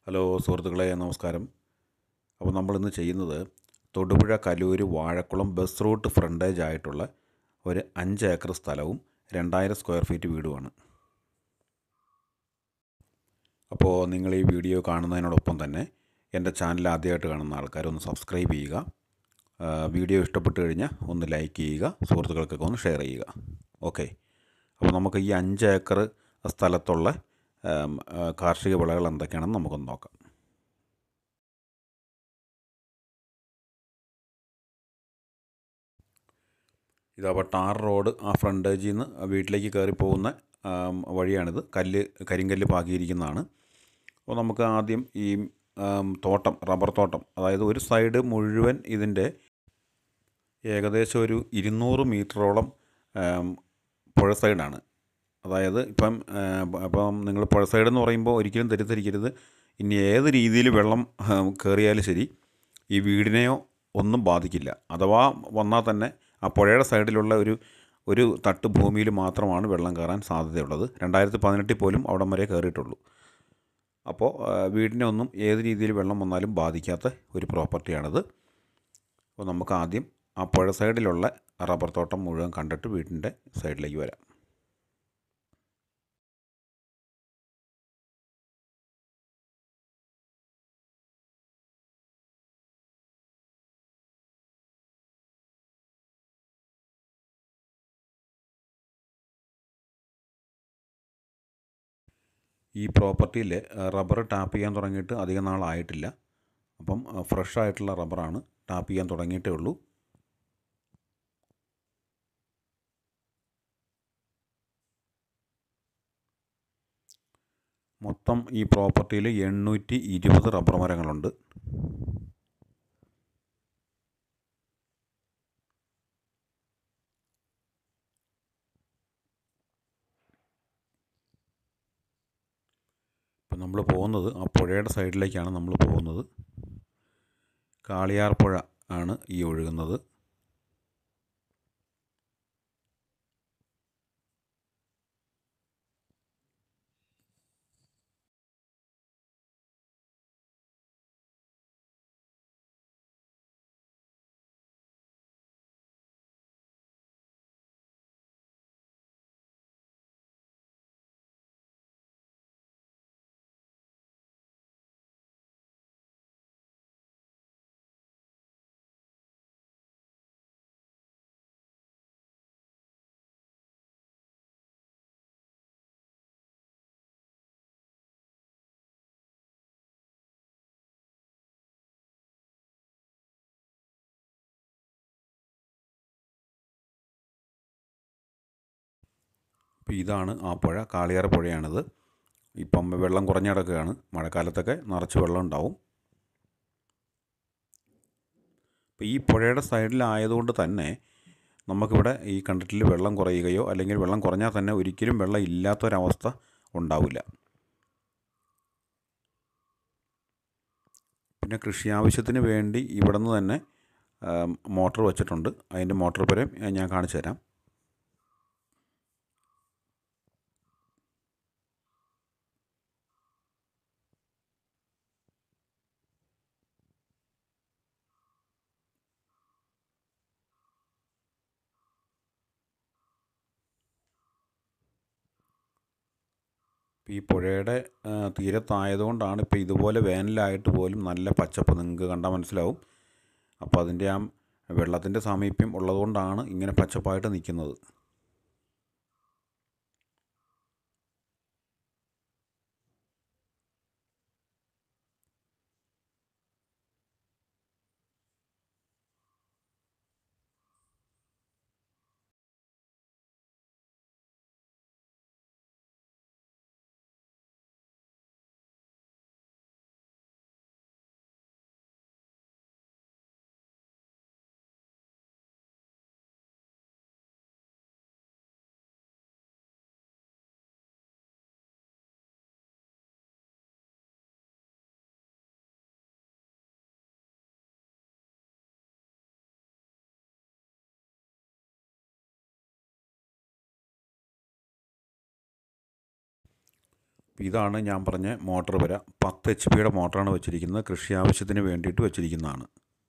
Hello സുഹൃത്തുക്കളെ, നമസ്കാരം. അപ്പോൾ നമ്മളിന്ന് ചെയ്യുന്നത് Thodupuzha Kaloor Vazhakulam bus route frontage ആയിട്ടുള്ള ഒരു 5 ഏക്കർ സ്ഥലവും 2000 സ്ക്വയർ ഫീറ്റ് വീടുമാണ്. അപ്പോൾ നിങ്ങൾ ഈ വീഡിയോ കാണുന്നതിനോടൊപ്പം തന്നെ എൻ്റെ ചാനൽ ആദ്യമായിട്ട് കാണുന്ന ആൾക്കാരൊന്ന് സബ്സ്ക്രൈബ് ചെയ്യുക. വീഡിയോ ഇഷ്ടപ്പെട്ട് കഴിഞ്ഞാൽ ഒന്ന് ലൈക്ക് ചെയ്യുക, സുഹൃത്തുക്കൾക്കൊക്കെ ഒന്ന് ഷെയർ ചെയ്യുക. ഓക്കെ. അപ്പോൾ നമുക്ക് ഈ 5 ഏക്കർ സ്ഥലത്തുള്ള കാർഷിക വിളകൾ എന്തൊക്കെയാണെന്ന് നമുക്കൊന്ന് നോക്കാം. ഇതപ്പോൾ ടാർ റോഡ് ആ ഫ്രണ്ടേജിൽ നിന്ന് വീട്ടിലേക്ക് കയറി പോകുന്ന വഴിയാണിത്. കരിങ്കല്ല് പാകിയിരിക്കുന്നതാണ്. അപ്പോൾ നമുക്ക് ആദ്യം ഈ തോട്ടം, റബ്ബർ തോട്ടം, അതായത് ഒരു സൈഡ് മുഴുവൻ ഇതിൻ്റെ ഏകദേശം ഒരു 200 മീറ്ററോളം പുഴ സൈഡാണ്. അതായത് അപ്പം നിങ്ങൾ പുഴ സൈഡെന്ന് പറയുമ്പോൾ ഒരിക്കലും തെറ്റിദ്ധരിക്കരുത്. ഇനി ഏത് രീതിയിൽ വെള്ളം കയറിയാലും ശരി ഈ വീടിനെയോ ഒന്നും ബാധിക്കില്ല. അഥവാ വന്നാൽ തന്നെ ആ പുഴയുടെ സൈഡിലുള്ള ഒരു തട്ട് ഭൂമിയിൽ മാത്രമാണ് വെള്ളം കയറാൻ സാധ്യതയുള്ളത്. 2018 പോലും അവിടം വരെ കയറിയിട്ടുള്ളൂ. അപ്പോൾ വീടിനെ ഒന്നും ഏത് രീതിയിൽ വെള്ളം വന്നാലും ബാധിക്കാത്ത ഒരു പ്രോപ്പർട്ടിയാണിത്. അപ്പോൾ നമുക്ക് ആദ്യം ആ പുഴ സൈഡിലുള്ള റബ്ബർ തോട്ടം മുഴുവൻ കണ്ടിട്ട് വീടിൻ്റെ സൈഡിലേക്ക് വരാം. ഈ പ്രോപ്പർട്ടിയിൽ റബ്ബർ ടാപ്പ് ചെയ്യാൻ തുടങ്ങിയിട്ട് അധികം നാളായിട്ടില്ല. അപ്പം ഫ്രഷ് ആയിട്ടുള്ള റബ്ബറാണ്, ടാപ്പ് ചെയ്യാൻ തുടങ്ങിയിട്ടേ ഉള്ളൂ. മൊത്തം ഈ പ്രോപ്പർട്ടിയിൽ 820 റബ്ബർ മരങ്ങളുണ്ട്. ഇപ്പം നമ്മൾ പോകുന്നത് ആ പുഴയുടെ സൈഡിലേക്കാണ് നമ്മൾ പോകുന്നത്. കാളിയാർ പുഴ ആണ് ഈ ഒഴുകുന്നത്. അപ്പോൾ ഇതാണ് ആ പുഴ, കാളിയാർ പുഴയാണിത്. ഇപ്പം വെള്ളം കുറഞ്ഞ് കിടക്കുകയാണ്. മഴക്കാലത്തൊക്കെ നിറച്ച് വെള്ളം ഉണ്ടാവും. അപ്പോൾ ഈ പുഴയുടെ സൈഡിലായതുകൊണ്ട് തന്നെ നമുക്കിവിടെ ഈ കിണറ്റിൽ വെള്ളം കുറയുകയോ അല്ലെങ്കിൽ വെള്ളം കുറഞ്ഞാൽ തന്നെ ഒരിക്കലും വെള്ളം ഇല്ലാത്തൊരവസ്ഥ ഉണ്ടാവില്ല. പിന്നെ കൃഷി ആവശ്യത്തിന് വേണ്ടി ഇവിടെ നിന്ന് തന്നെ മോട്ടർ വച്ചിട്ടുണ്ട്. അതിൻ്റെ മോട്ടർ പുരം ഞാൻ കാണിച്ചു തരാം. ഈ പുഴയുടെ തീരത്തായതുകൊണ്ടാണ് ഇപ്പോൾ ഇതുപോലെ വേനലായിട്ട് പോലും നല്ല പച്ചപ്പ് നിങ്ങൾക്ക് കണ്ടാൽ മനസ്സിലാവും. അപ്പോൾ അതിൻ്റെ ആ വെള്ളത്തിൻ്റെ സാമീപ്യം ഉള്ളതുകൊണ്ടാണ് ഇങ്ങനെ പച്ചപ്പായിട്ട് നിൽക്കുന്നത്. ഇതാണ് ഞാൻ പറഞ്ഞ മോട്ടർ വര. 10 HP മോട്ടറാണ് വെച്ചിരിക്കുന്നത്. കൃഷി ആവശ്യത്തിന് വേണ്ടിയിട്ട് വെച്ചിരിക്കുന്നതാണ്.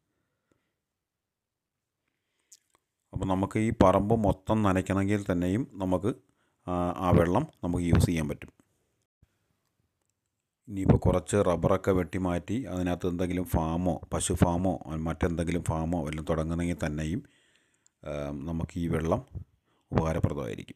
അപ്പോൾ നമുക്ക് ഈ പറമ്പ് മൊത്തം നനയ്ക്കണമെങ്കിൽ തന്നെയും നമുക്ക് ആ വെള്ളം നമുക്ക് യൂസ് ചെയ്യാൻ പറ്റും. ഇനിയിപ്പോൾ കുറച്ച് റബ്ബറൊക്കെ വെട്ടി മാറ്റി അതിനകത്ത് എന്തെങ്കിലും ഫാമോ പശു ഫാമോ മറ്റെന്തെങ്കിലും ഫാമോ എല്ലാം തുടങ്ങുന്നെങ്കിൽ തന്നെയും നമുക്ക് ഈ വെള്ളം ഉപകാരപ്രദമായിരിക്കും.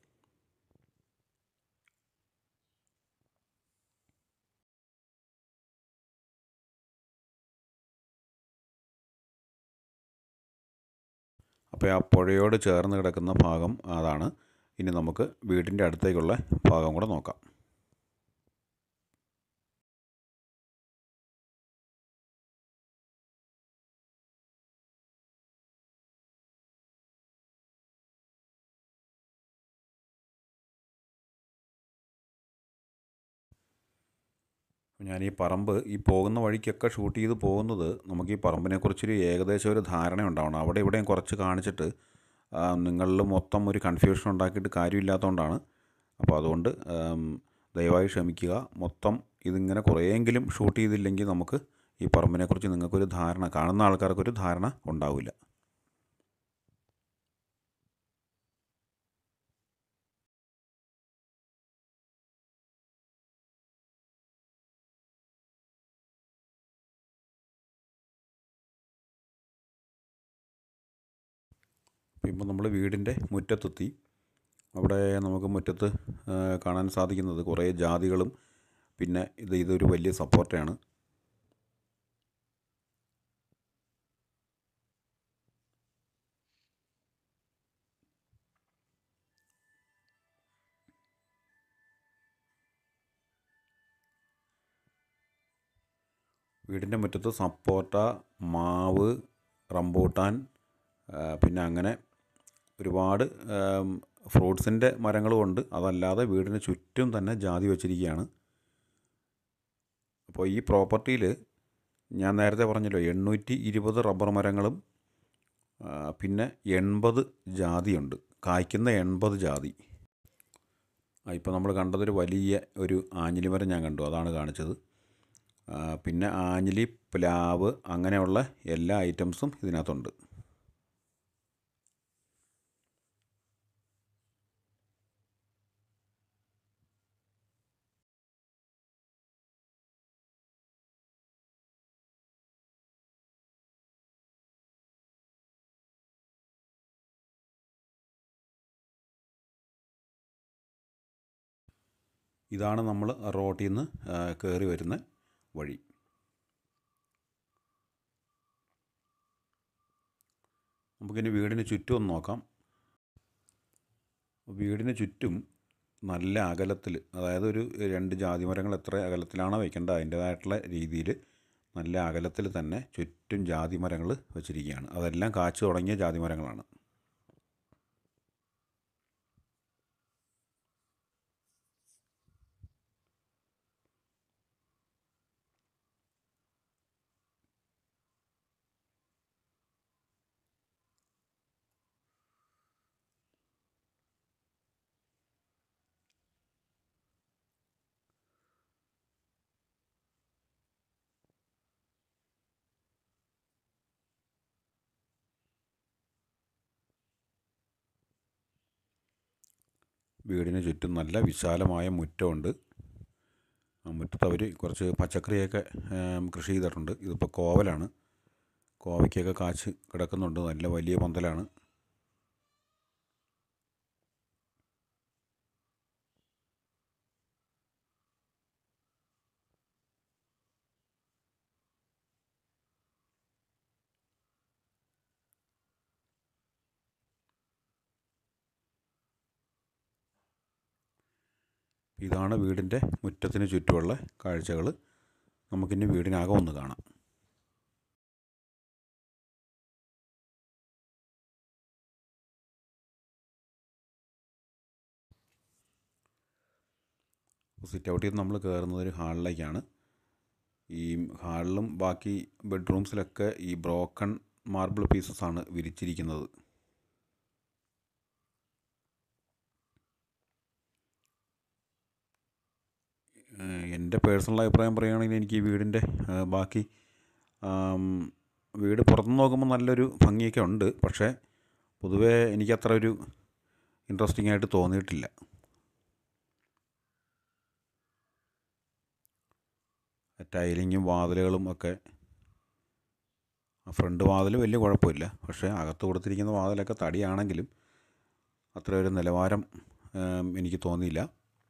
അപ്പോൾ ആ പുഴയോട് ചേർന്ന് കിടക്കുന്ന ഭാഗം അതാണ്. ഇനി നമുക്ക് വീടിൻ്റെ അടുത്തേക്കുള്ള ഭാഗം കൂടെ നോക്കാം. ഞാൻ ഈ പറമ്പ് ഈ പോകുന്ന വഴിക്കൊക്കെ ഷൂട്ട് ചെയ്ത് പോകുന്നത് നമുക്ക് ഈ പറമ്പിനെക്കുറിച്ചൊരു ഏകദേശം ഒരു ധാരണ ഉണ്ടാവണം. അവിടെ ഇവിടെയും കുറച്ച് കാണിച്ചിട്ട് നിങ്ങളിൽ മൊത്തം ഒരു കൺഫ്യൂഷൻ ഉണ്ടാക്കിയിട്ട് കാര്യമില്ലാത്തതുകൊണ്ടാണ്. അപ്പോൾ അതുകൊണ്ട് ദയവായി ക്ഷമിക്കുക. മൊത്തം ഇതിങ്ങനെ കുറേയെങ്കിലും ഷൂട്ട് ചെയ്തില്ലെങ്കിൽ നമുക്ക് ഈ പറമ്പിനെക്കുറിച്ച് നിങ്ങൾക്കൊരു ധാരണ, കാണുന്ന ആൾക്കാർക്കൊരു ധാരണ ഉണ്ടാവില്ല. ഇപ്പോൾ നമ്മൾ വീടിൻ്റെ മുറ്റത്തെത്തി. അവിടെ നമുക്ക് മുറ്റത്ത് കാണാൻ സാധിക്കുന്നത് കുറേ ജാതികളും പിന്നെ ഇതൊരു വലിയ സപ്പോർട്ടയാണ്. വീടിൻ്റെ മുറ്റത്ത് സപ്പോട്ട, മാവ്, റംബൂട്ടാൻ, പിന്നെ അങ്ങനെ ഒരുപാട് ഫ്രൂട്ട്സിൻ്റെ മരങ്ങളുമുണ്ട്. അതല്ലാതെ വീടിന് ചുറ്റും തന്നെ ജാതി വച്ചിരിക്കുകയാണ്. അപ്പോൾ ഈ പ്രോപ്പർട്ടിയിൽ ഞാൻ നേരത്തെ പറഞ്ഞല്ലോ 820 റബ്ബർ മരങ്ങളും പിന്നെ 80 ജാതിയുണ്ട്. കായ്ക്കുന്ന 80 ജാതി. ഇപ്പോൾ നമ്മൾ കണ്ടതൊരു വലിയ ഒരു ആഞ്ഞിലി മരം ഞാൻ കണ്ടു, അതാണ് കാണിച്ചത്. പിന്നെ ആഞ്ഞിലി, പ്ലാവ് അങ്ങനെയുള്ള എല്ലാ ഐറ്റംസും ഇതിനകത്തുണ്ട്. ഇതാണ് നമ്മൾ റോട്ടിൽ നിന്ന് കയറി വരുന്ന വഴി. നമുക്കിനി വീടിന് ചുറ്റും ഒന്ന് നോക്കാം. വീടിന് ചുറ്റും നല്ല അകലത്തിൽ, അതായത് ഒരു 2 ജാതി മരങ്ങൾ എത്ര അകലത്തിലാണോ വയ്ക്കേണ്ടത് അതിൻ്റേതായിട്ടുള്ള രീതിയിൽ നല്ല അകലത്തിൽ തന്നെ ചുറ്റും ജാതി മരങ്ങൾ വച്ചിരിക്കുകയാണ്. അതെല്ലാം കാച്ചു തുടങ്ങിയ ജാതി മരങ്ങളാണ്. വീടിന് ചുറ്റും നല്ല വിശാലമായ മുറ്റമുണ്ട്. ആ മുറ്റത്ത് അവർ കുറച്ച് പച്ചക്കറിയൊക്കെ കൃഷി ചെയ്തിട്ടുണ്ട്. ഇതിപ്പോൾ കോവലാണ്. കോവയ്ക്കൊക്കെ കാച്ച് കിടക്കുന്നുണ്ട്. നല്ല വലിയ പന്തലാണ്. ഇതാണ് വീടിൻ്റെ മുറ്റത്തിന് ചുറ്റുമുള്ള കാഴ്ചകൾ. നമുക്കിനി വീടിനകം ഒന്ന് കാണാം. സിറ്റ് ഔട്ടിൽ നിന്ന് നമ്മൾ കയറുന്നത് ഒരു ഹാളിലേക്കാണ്. ഈ ഹാളിലും ബാക്കി ബെഡ്റൂംസിലൊക്കെ ഈ ബ്രോക്കൺ മാർബിൾ പീസസാണ് വിരിച്ചിരിക്കുന്നത്. എൻ്റെ പേഴ്സണൽ അഭിപ്രായം പറയുകയാണെങ്കിൽ എനിക്ക് ഈ വീടിൻ്റെ ബാക്കി വീട് പുറത്തുനിന്ന് നോക്കുമ്പോൾ നല്ലൊരു ഭംഗിയൊക്കെ ഉണ്ട്. പക്ഷേ പൊതുവേ എനിക്കത്ര ഒരു ഇൻട്രസ്റ്റിംഗ് ആയിട്ട് തോന്നിയിട്ടില്ല. ടൈലിങ്ങും വാതിലുകളും ഒക്കെ, ഫ്രണ്ട് വാതിൽ വലിയ കുഴപ്പമില്ല. പക്ഷേ അകത്ത് കൊടുത്തിരിക്കുന്ന വാതിലൊക്കെ തടിയാണെങ്കിലും അത്ര ഒരു നിലവാരം എനിക്ക് തോന്നിയില്ല.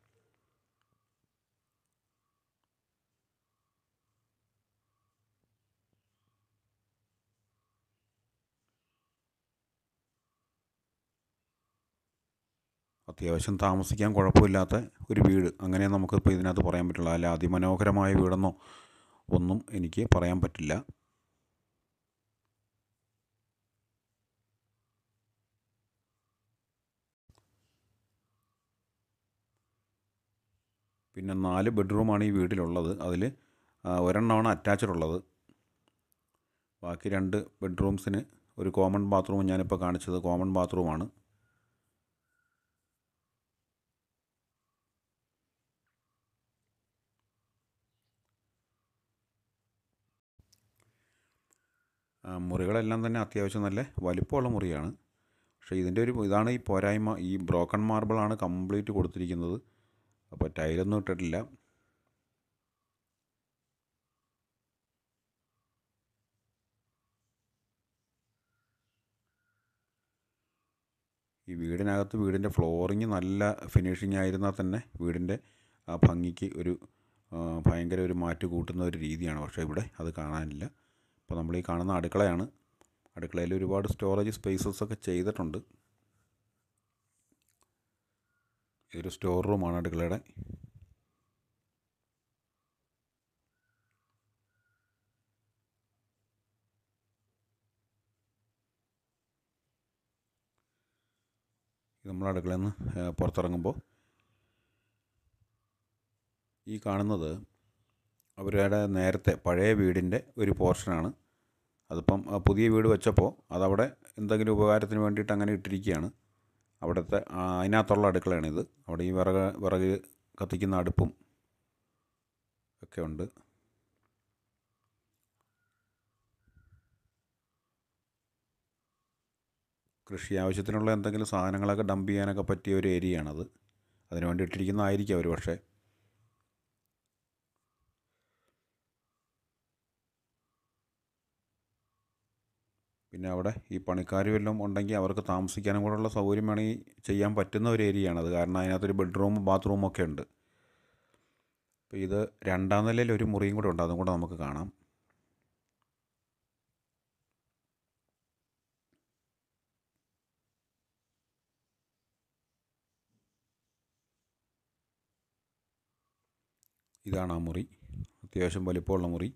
അത്യാവശ്യം താമസിക്കാൻ കുഴപ്പമില്ലാത്ത ഒരു വീട്, അങ്ങനെ നമുക്കിപ്പോൾ ഇതിനകത്ത് പറയാൻ പറ്റുള്ളൂ. അല്ല അതിമനോഹരമായ വീടെന്നോ ഒന്നും എനിക്ക് പറയാൻ പറ്റില്ല. പിന്നെ 4 ബെഡ്റൂമാണ് ഈ വീട്ടിലുള്ളത്. അതിൽ ഒരെണ്ണമാണ് അറ്റാച്ച്ഡ് ഉള്ളത്. ബാക്കി 2 ബെഡ്റൂംസിന് ഒരു കോമൺ ബാത്റൂം, ഞാനിപ്പോൾ കാണിച്ചത് കോമൺ ബാത്റൂമാണ്. മുറികളെല്ലാം തന്നെ അത്യാവശ്യം നല്ല വലിപ്പമുള്ള മുറിയാണ്. പക്ഷേ ഇതിൻ്റെ ഇതാണ് ഈ പോരായ്മ, ഈ ബ്രോക്കൺ മാർബിളാണ് കംപ്ലീറ്റ് കൊടുത്തിരിക്കുന്നത്. അപ്പോൾ ടൈലൊന്നും ഇട്ടിട്ടില്ല. ഈ വീടിനകത്ത് വീടിൻ്റെ ഫ്ലോറിങ് നല്ല ഫിനിഷിംഗ് ആയിരുന്നാൽ തന്നെ വീടിൻ്റെ ആ ഭംഗിക്ക് ഭയങ്കര ഒരു മാറ്റ് കൂട്ടുന്ന ഒരു രീതിയാണ്. പക്ഷേ ഇവിടെ അത് കാണാനില്ല. ഇപ്പോൾ നമ്മൾ ഈ കാണുന്ന അടുക്കളയാണ്. അടുക്കളയിൽ ഒരുപാട് സ്റ്റോറേജ് സ്പേസസ് ഒക്കെ ചെയ്തിട്ടുണ്ട്. ഇതൊരു സ്റ്റോർ റൂമാണ് അടുക്കളയുടെ. നമ്മൾ അടുക്കളയിൽ നിന്ന് പുറത്തിറങ്ങുമ്പോൾ ഈ കാണുന്നത് അവരുടെ നേരത്തെ പഴയ വീടിൻ്റെ ഒരു പോർഷനാണ്. അതിപ്പം പുതിയ വീട് വെച്ചപ്പോൾ അതവിടെ എന്തെങ്കിലും ഉപകാരത്തിന് വേണ്ടിയിട്ട് അങ്ങനെ ഇട്ടിരിക്കുകയാണ്. അവിടുത്തെ അതിനകത്തുള്ള അടുക്കളയാണിത്. അവിടെ ഈ വിറക് കത്തിക്കുന്ന അടുപ്പും ഒക്കെ ഉണ്ട്. കൃഷി ആവശ്യത്തിനുള്ള എന്തെങ്കിലും സാധനങ്ങളൊക്കെ ഡംപ് ചെയ്യാനൊക്കെ പറ്റിയ ഒരു ഏരിയയാണത്. അതിന് വേണ്ടി ഇട്ടിരിക്കുന്നതായിരിക്കും അവർ. പക്ഷേ പിന്നെ അവിടെ ഈ പണിക്കാർ വല്ലതും ഉണ്ടെങ്കിൽ അവർക്ക് താമസിക്കാനും കൂടെയുള്ള സൗകര്യം വേണമെങ്കിൽ ചെയ്യാൻ പറ്റുന്ന ഒരു ഏരിയയാണത്. കാരണം അതിനകത്തൊരു ബെഡ്റൂമും ബാത്റൂമും ഒക്കെ ഉണ്ട്. അപ്പോൾ ഇത് 2ാം നിലയിൽ ഒരു മുറിയും കൂടെ ഉണ്ട്, അതും കൂടെ നമുക്ക് കാണാം. ഇതാണ് ആ മുറി, അത്യാവശ്യം വലിപ്പമുള്ള മുറി.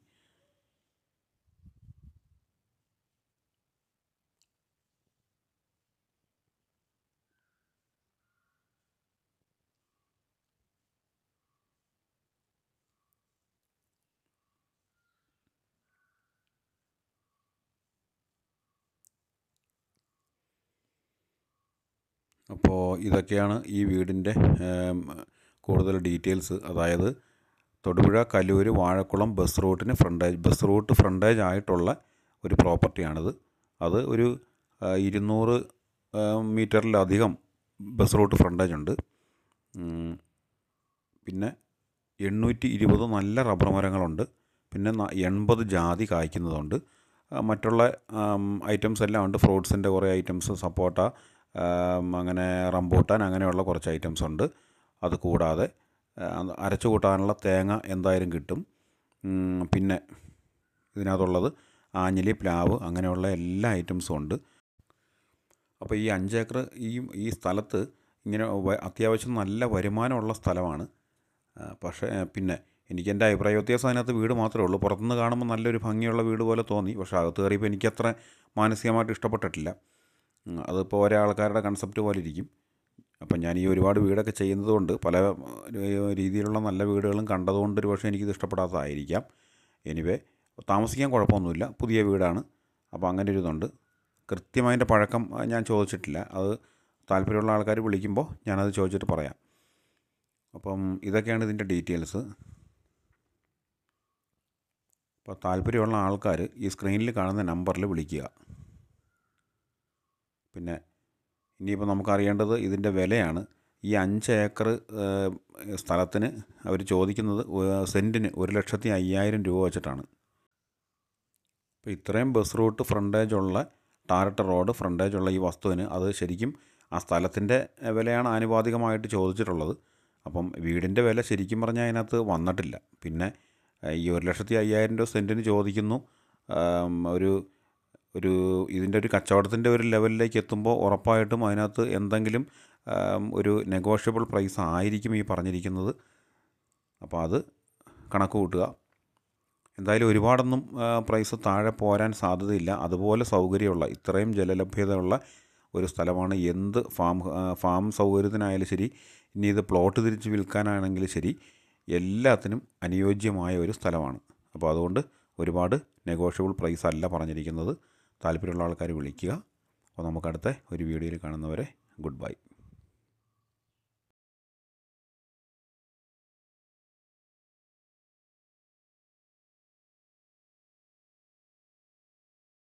അപ്പോൾ ഇതൊക്കെയാണ് ഈ വീടിൻ്റെ കൂടുതൽ ഡീറ്റെയിൽസ്. അതായത് Thodupuzha Kaloor Vazhakulam bus route frontage ആയിട്ടുള്ള ഒരു പ്രോപ്പർട്ടിയാണിത്. അത് ഒരു 200 മീറ്ററിലധികം ബസ് റൂട്ട് ഫ്രണ്ടേജ് ഉണ്ട്. പിന്നെ 820 നല്ല റബ്ബർ മരങ്ങളുണ്ട്. പിന്നെ 80 ജാതി കായ്ക്കുന്നതുണ്ട്. മറ്റുള്ള ഐറ്റംസ് എല്ലാം ഉണ്ട്. ഫ്രൂട്ട്സിൻ്റെ കുറേ ഐറ്റംസ്, സപ്പോട്ട, അങ്ങനെ റംബൂട്ടാൻ, അങ്ങനെയുള്ള കുറച്ച് ഐറ്റംസ് ഉണ്ട്. അത് കൂടാതെ അരച്ചു കൂട്ടാനുള്ള തേങ്ങ എന്തായാലും കിട്ടും. പിന്നെ ഇതിനകത്തുള്ളത് ആഞ്ഞിലി, പ്ലാവ്, അങ്ങനെയുള്ള എല്ലാ ഐറ്റംസും ഉണ്ട്. അപ്പോൾ ഈ 5 ഏക്കർ ഈ സ്ഥലത്ത് ഇങ്ങനെ അത്യാവശ്യം നല്ല വരുമാനമുള്ള സ്ഥലമാണ്. പക്ഷേ പിന്നെ എൻ്റെ അഭിപ്രായ വ്യത്യാസം അതിനകത്ത് വീട് മാത്രമേ ഉള്ളൂ. പുറത്തുനിന്ന് കാണുമ്പോൾ നല്ലൊരു ഭംഗിയുള്ള വീട് പോലെ തോന്നി. പക്ഷേ അകത്ത് കയറിയപ്പോൾ എനിക്കത്ര മാനസികമായിട്ട് ഇഷ്ടപ്പെട്ടിട്ടില്ല. അതിപ്പോൾ ഓരോ ആൾക്കാരുടെ കൺസെപ്റ്റ് പോലെ ഇരിക്കും. അപ്പം ഞാൻ ഈ ഒരുപാട് വീടൊക്കെ ചെയ്യുന്നതുകൊണ്ട് പല രീതിയിലുള്ള നല്ല വീടുകളും കണ്ടതുകൊണ്ട് ഒരു പക്ഷേ എനിക്കിത് ഇഷ്ടപ്പെടാത്തതായിരിക്കാം. എനിവേ താമസിക്കാൻ കുഴപ്പമൊന്നുമില്ല, പുതിയ വീടാണ്. അപ്പോൾ അങ്ങനെ ഒരു ഇതുണ്ട്. കൃത്യമായതിൻ്റെ പഴക്കം ഞാൻ ചോദിച്ചിട്ടില്ല. അത് താല്പര്യമുള്ള ആൾക്കാർ വിളിക്കുമ്പോൾ ഞാനത് ചോദിച്ചിട്ട് പറയാം. അപ്പം ഇതൊക്കെയാണ് ഇതിൻ്റെ ഡീറ്റെയിൽസ്. അപ്പോൾ താല്പര്യമുള്ള ആൾക്കാർ ഈ സ്ക്രീനിൽ കാണുന്ന നമ്പറിൽ വിളിക്കുക. പിന്നെ ഇനിയിപ്പോൾ നമുക്കറിയേണ്ടത് ഇതിൻ്റെ വിലയാണ്. ഈ 5 ഏക്കർ സ്ഥലത്തിന് അവർ ചോദിക്കുന്നത് സെൻറ്റിന് 1,05,000 രൂപ വെച്ചിട്ടാണ്. അപ്പോൾ ഇത്രയും ബസ് റൂട്ട് ഫ്രണ്ടേജുള്ള ടാറിട്ട റോഡ് ഫ്രണ്ടേജുള്ള ഈ വസ്തുവിന് അത് ശരിക്കും ആ സ്ഥലത്തിൻ്റെ വിലയാണ് ആനുപാതികമായിട്ട് ചോദിച്ചിട്ടുള്ളത്. അപ്പം വീടിൻ്റെ വില ശരിക്കും പറഞ്ഞാൽ അതിനകത്ത് വന്നിട്ടില്ല. പിന്നെ ഈ 1,05,000 രൂപ സെൻറ്റിന് ചോദിക്കുന്നു. ഒരു ഒരു ഇതിൻ്റെ ഒരു കച്ചവടത്തിൻ്റെ ഒരു ലെവലിലേക്ക് എത്തുമ്പോൾ ഉറപ്പായിട്ടും അതിനകത്ത് എന്തെങ്കിലും ഒരു നെഗോഷ്യബിൾ പ്രൈസ് ആയിരിക്കും ഈ പറഞ്ഞിരിക്കുന്നത്. അപ്പോൾ അത് കണക്ക് കൂട്ടുക. എന്തായാലും ഒരുപാടൊന്നും പ്രൈസ് താഴെ പോരാൻ സാധ്യതയില്ല. അതുപോലെ സൗകര്യമുള്ള ഇത്രയും ജലലഭ്യതയുള്ള ഒരു സ്ഥലമാണ്. എന്ത് ഫാം സൗകര്യത്തിനായാലും ശരി, ഇനി ഇത് പ്ലോട്ട് തിരിച്ച് വിൽക്കാനാണെങ്കിലും ശരി, എല്ലാത്തിനും അനുയോജ്യമായ ഒരു സ്ഥലമാണ്. അപ്പോൾ അതുകൊണ്ട് ഒരുപാട് നെഗോഷ്യബിൾ പ്രൈസ് അല്ല പറഞ്ഞിരിക്കുന്നത്. താല്പര്യമുള്ള ആൾക്കാർ വിളിക്കുക. അപ്പോൾ നമുക്കടുത്ത ഒരു വീഡിയോയിൽ കാണുന്നവരെ ഗുഡ് ബൈ.